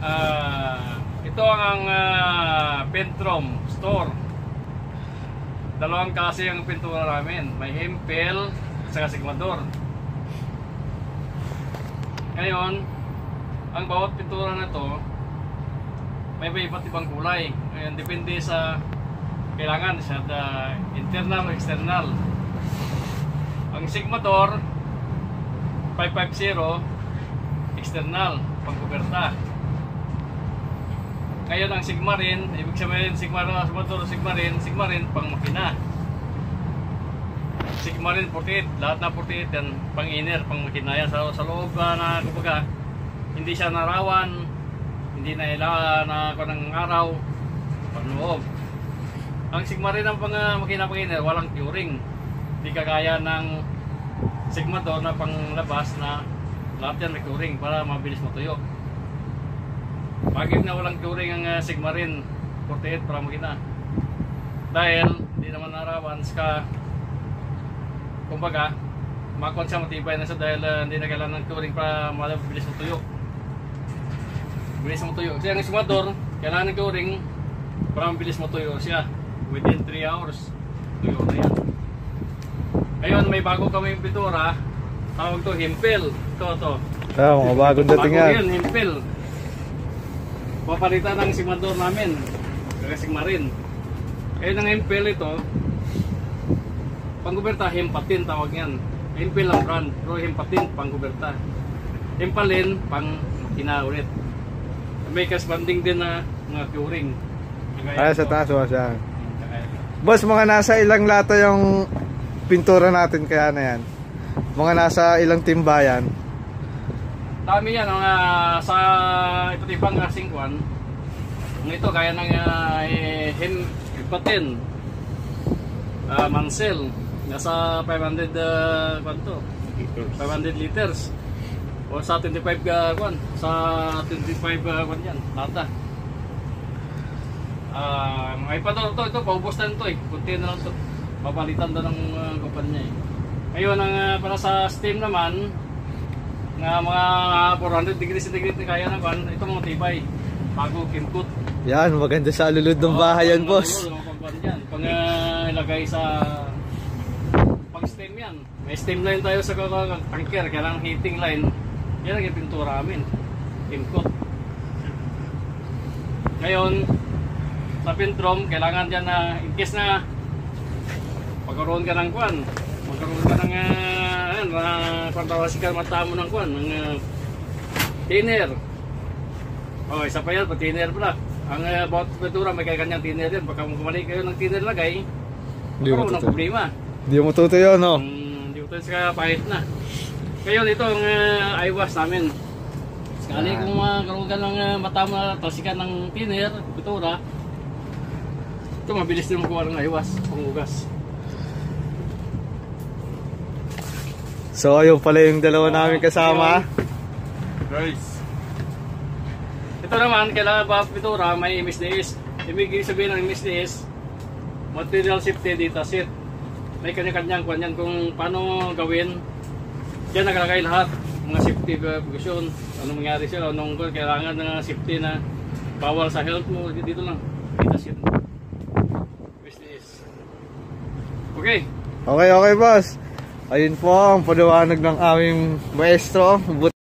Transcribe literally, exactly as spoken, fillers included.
Uh, ito ang uh, Pentrom store. Dalawang klase ang pintura namin. May Hempel at saka Sigmador. Ngayon, ang bawat pintura na to may iba't ibang kulay. Ngayon, depende sa kailangan sa internal o external. Ang Sigmador five fifty external, pangkuberta. Ngayon ang Sigmarin, ibig sabihin Sigmarin, Sigmador, Sigmarin, Sigmarin pang makina. Sigmarin forty-eight, lahat na forty-eight yan pang inner, pang makina yan sa, sa loob uh, na kumbaga hindi siya narawan, hindi na ila na ako ng araw, pang loob. Ang Sigmarin ang pang uh, makina pang inner, walang curing. Hindi kagaya ng Sigmador na pang labas na lahat yan may curing para mabilis matuyo. Bakit na walang curing ang uh, Sigmarin forty-eight para makina? Dahil hindi naman narawan ska kumbaga makon siya matibay na siya dahil uh, hindi na kailangan ng curing para mabilis matuyo. Mabilis matuyo. Kasi ang Sigmador kailangan ng curing para mabilis matuyo siya. Within three hours tuyo na yan. Ngayon may bago kami yung pintura, tawag to Hempel. Ito to. Ah, mga bagong dating yan. Bago yan, Hempel. Papalitan ng Sigmador namin kaya Sigmarin. Ngayon ang Hempel ito pangguberta, Hempatin tawag yan. Hempel ang brand, pero Hempatin pangguberta. Hempalin pang makina ulit. May kasbanding din na mga curing. Ay sa taas o siya. Boss, mga nasa ilang lata yung pintura natin kaya na yan? Mga nasa ilang timbayan? Dami yan, mga sa iba't ibang kasing kwan. Ito kaya ng uh, Hempatin, uh, Mansell, nasa five hundred uh, kwanto, five hundred liters. O sa twenty-five uh, kwan, sa twenty-five uh, kwan yan, lata. Uh, may pa to, ito, ito, paubos na ito eh, kunti na lang ito. Papalitan na ng uh, kumpanya eh. Ngayon, ang, uh, para sa steam naman, nga mga four hundred degrees centigrade kaya na kan, ito mga tibay bago kimkut. Yan, maganda sa alulod ng bahay yan, boss. Pang uh, ilagay sa pang steam yan. May steam line tayo sa tanker, kailangan heating line. Yan ang pintura amin, kimkut. Ngayon sa Pentrom, kailangan dyan na in case na pagkaroon ka ng kwan, magkaroon ka ng uh, ayan, uh, pantawasi ka mata mo ng kwan, ng uh, thinner. O, isa pa yan, pa thinner pala. Ang uh, bawat pintura may kanyang thinner yan. Pagka kumali kayo ng thinner lagay, magkaroon ng problema. Hindi mo tutuyo, no? Hindi um, mo tutuyo sa pahit na. Ngayon, ito ang uh, eyewash namin. Sekali ah. kung magkaroon ka ng uh, mata mo na talsikan ng thinner, pintura, ito mabilis din makuha ng eyewash, pangugas. So ayun pala yung dalawa uh, namin kasama. Guys. Ito naman, kailangan ba pintura may M S D S. Ibig sabihin ng M S D S, material safety data sheet. May kanya-kanyang kwan yan kung paano gawin. Diyan nakalagay lahat. Mga safety precaution. Anong mangyari sila, anong kailangan ng safety na bawal sa health mo. Dito lang. Data sheet. M S D S. Okay. Okay, okay boss. Ayun po ang paliwanag ng aming maestro.